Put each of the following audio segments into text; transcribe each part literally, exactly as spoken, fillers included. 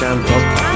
Bincang Podcast.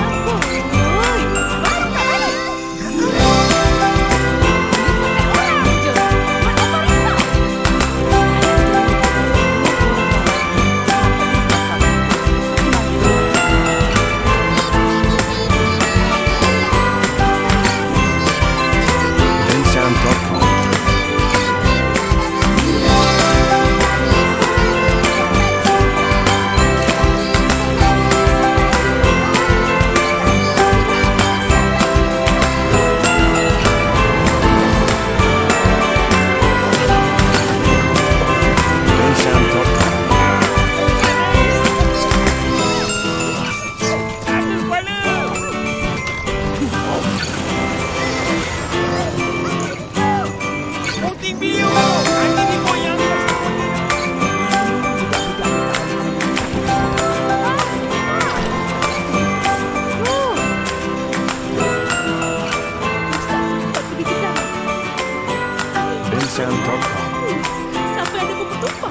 Sampai ada buku tumpah.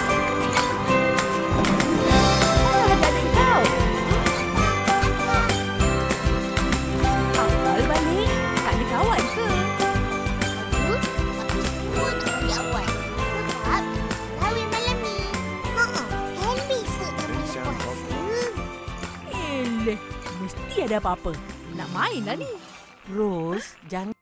Ah, tak ada kau. Awal balik, tak ada kawan ke? Aku, aku semua nak bagi awal. Sebab kahwin malam ni. Haa, kan besok dah mula puasa. Eleh, mesti ada apa-apa. Nak main lah ni. Rose, jangan.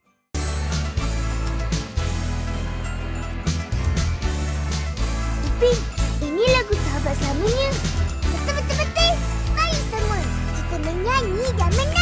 Ipin, ini lagu sahabat selamanya. Betul-betul-betul. Mari semua kita menyanyi dan menang.